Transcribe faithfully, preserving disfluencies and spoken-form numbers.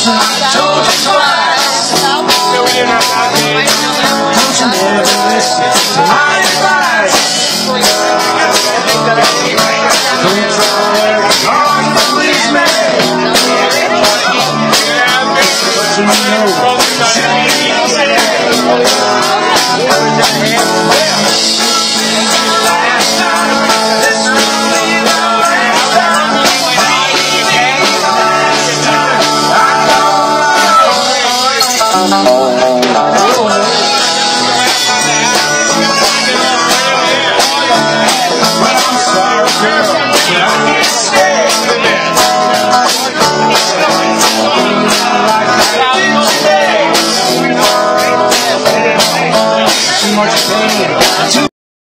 told you twice. Don't you never listen to my advice. Don't try hard to please me. But you know too much pain.